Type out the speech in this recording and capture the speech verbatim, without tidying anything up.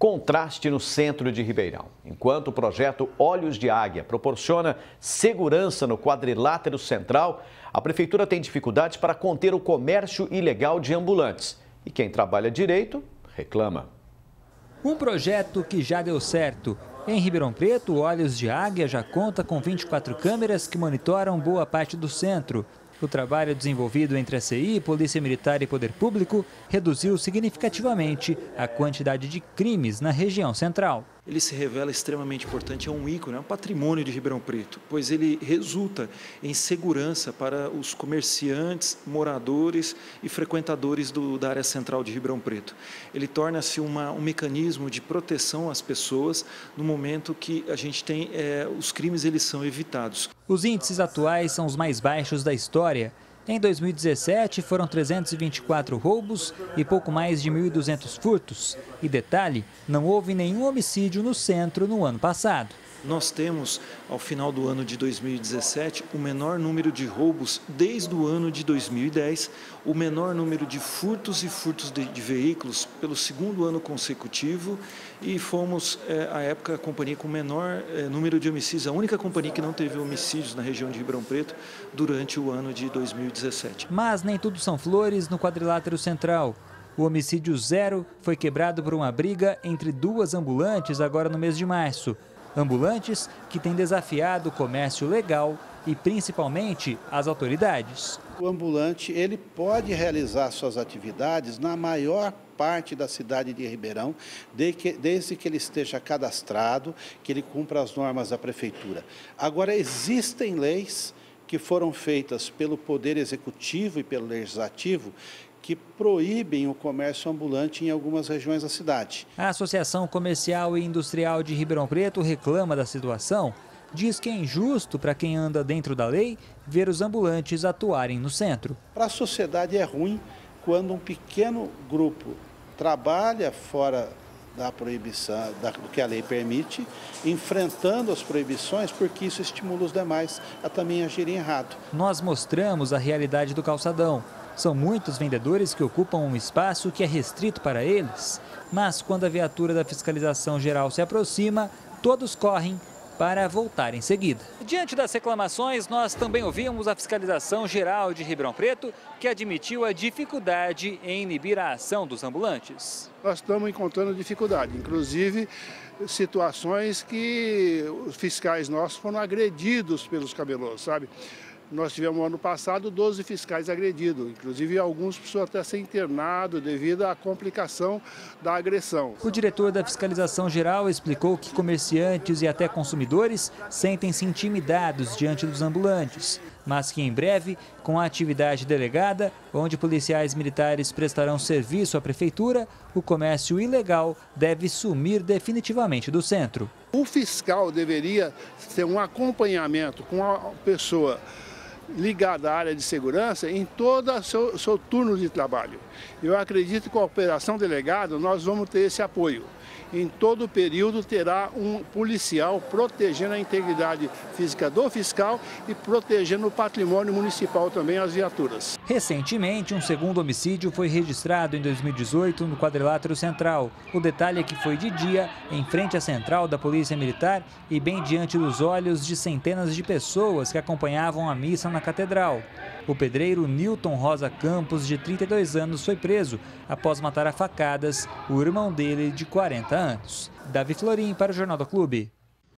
Contraste no centro de Ribeirão. Enquanto o projeto Olhos de Águia proporciona segurança no quadrilátero central, a prefeitura tem dificuldades para conter o comércio ilegal de ambulantes. E quem trabalha direito, reclama. Um projeto que já deu certo. Em Ribeirão Preto, o Olhos de Águia já conta com vinte e quatro câmeras que monitoram boa parte do centro. O trabalho desenvolvido entre a C I, Polícia Militar e Poder Público reduziu significativamente a quantidade de crimes na região central. Ele se revela extremamente importante, é um ícone, é um patrimônio de Ribeirão Preto, pois ele resulta em segurança para os comerciantes, moradores e frequentadores do, da área central de Ribeirão Preto. Ele torna-se um mecanismo de proteção às pessoas no momento que a gente tem, é, os crimes eles são evitados. Os índices atuais são os mais baixos da história. Em dois mil e dezessete, foram trezentos e vinte e quatro roubos e pouco mais de mil e duzentos furtos. E detalhe, não houve nenhum homicídio no centro no ano passado. Nós temos, ao final do ano de dois mil e dezessete, o menor número de roubos desde o ano de dois mil e dez, o menor número de furtos e furtos de, de veículos pelo segundo ano consecutivo e fomos, é, à época, a companhia com o menor é, número de homicídios, a única companhia que não teve homicídios na região de Ribeirão Preto durante o ano de dois mil e dezessete. Mas nem tudo são flores no quadrilátero central. O homicídio zero foi quebrado por uma briga entre duas ambulantes agora no mês de março. Ambulantes que têm desafiado o comércio legal e principalmente as autoridades. O ambulante ele pode realizar suas atividades na maior parte da cidade de Ribeirão, desde que ele esteja cadastrado, que ele cumpra as normas da prefeitura. Agora, existem leis que foram feitas pelo Poder Executivo e pelo Legislativo que proíbem o comércio ambulante em algumas regiões da cidade. A Associação Comercial e Industrial de Ribeirão Preto reclama da situação. Diz que é injusto para quem anda dentro da lei ver os ambulantes atuarem no centro. Para a sociedade é ruim quando um pequeno grupo trabalha fora da proibição, da, do que a lei permite, enfrentando as proibições, porque isso estimula os demais a também agirem errado. Nós mostramos a realidade do calçadão. São muitos vendedores que ocupam um espaço que é restrito para eles. Mas quando a viatura da Fiscalização Geral se aproxima, todos correm para voltar em seguida. Diante das reclamações, nós também ouvimos a Fiscalização Geral de Ribeirão Preto, que admitiu a dificuldade em inibir a ação dos ambulantes. Nós estamos encontrando dificuldade, inclusive situações que os fiscais nossos foram agredidos pelos camelôs, sabe? Nós tivemos no ano passado doze fiscais agredidos, inclusive alguns precisam até ser internados devido à complicação da agressão. O diretor da Fiscalização Geral explicou que comerciantes e até consumidores sentem-se intimidados diante dos ambulantes, mas que em breve, com a atividade delegada, onde policiais militares prestarão serviço à prefeitura, o comércio ilegal deve sumir definitivamente do centro. O fiscal deveria ter um acompanhamento com a pessoa ligada à área de segurança em todo o seu, seu turno de trabalho. Eu acredito que com a operação delegada nós vamos ter esse apoio. Em todo o período terá um policial protegendo a integridade física do fiscal e protegendo o patrimônio municipal também, as viaturas. Recentemente, um segundo homicídio foi registrado em dois mil e dezoito no quadrilátero central. O detalhe é que foi de dia, em frente à central da Polícia Militar e bem diante dos olhos de centenas de pessoas que acompanhavam a missa na catedral. O pedreiro Nilton Rosa Campos, de trinta e dois anos, foi preso após matar a facadas o irmão dele de quarenta anos. Davi Florim para o Jornal do Clube.